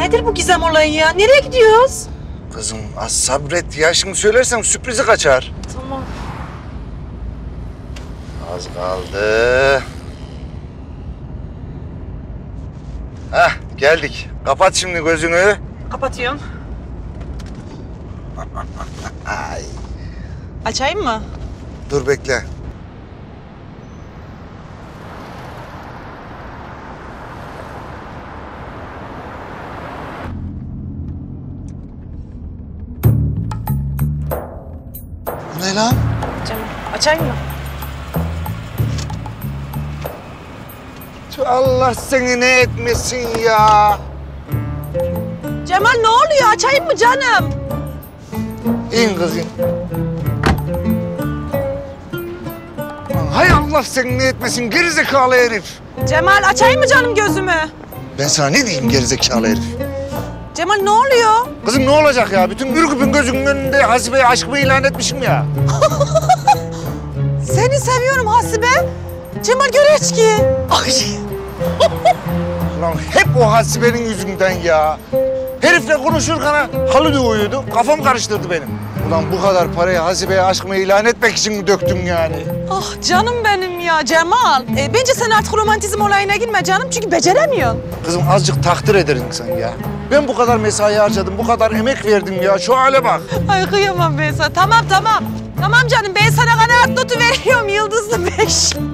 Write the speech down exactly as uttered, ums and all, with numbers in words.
nedir bu gizem olayı ya? Nereye gidiyoruz? Kızım az sabret ya. Şimdi söylersem sürprizi kaçar. Tamam. Az kaldı. Hah geldik. Kapat şimdi gözünü. Kapatıyorum. Ay. Açayım mı? Dur bekle. Bu ne lan? Canım, açayım mı? Tüh, Allah seni ne etmesin ya. Cemal ne oluyor? Açayım mı canım? İn kız in. Lan hay Allah seni ne etmesin gerizekalı herif. Cemal açayım mı canım gözümü? Ben sana ne diyeyim gerizekalı herif? Cemal ne oluyor? Kızım ne olacak ya? Bütün Ürgüp'ün gözünün önünde Hasibe'ye aşkımı ilan etmişim ya. Seni seviyorum Hasibe. Cemal Göreçki. Ay. Ulan hep o Hasibe'nin yüzünden ya. Herifle konuşurken halı uyuyordu. Kafam karıştırdı benim. Ulan bu kadar parayı Hasibe'ye aşkımı ilan etmek için mi döktüm yani? Ah canım benim ya Cemal. E, bence sen artık romantizm olayına girme canım çünkü beceremiyorsun. Kızım azıcık takdir ederim sen ya. Ben bu kadar mesai harcadım, bu kadar emek verdim ya. Şu hale bak. Ay kıyamam ben sana. Tamam tamam. Tamam canım ben sana kanaat notu veriyorum yıldızlı beş.